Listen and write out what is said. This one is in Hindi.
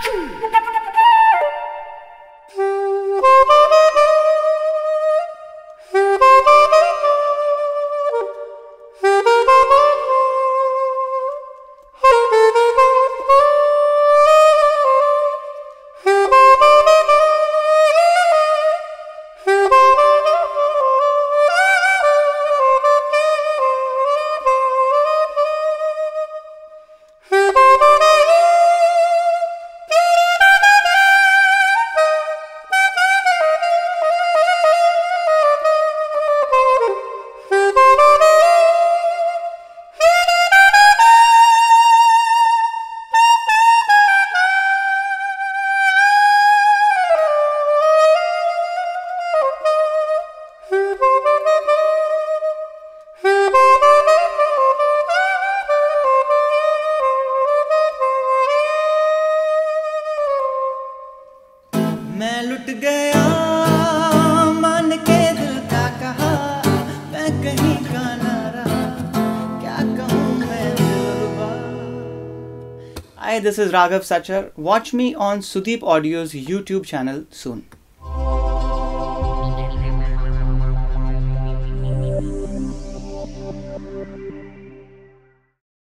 मैं लुट गया मान के दिल का कहा, मैं कहीं का ना रहा, क्या कहूँ मैं दिलरुबा। Hi, this is Raghav Sachar. Watch me on Sudeep Audio's YouTube channel soon.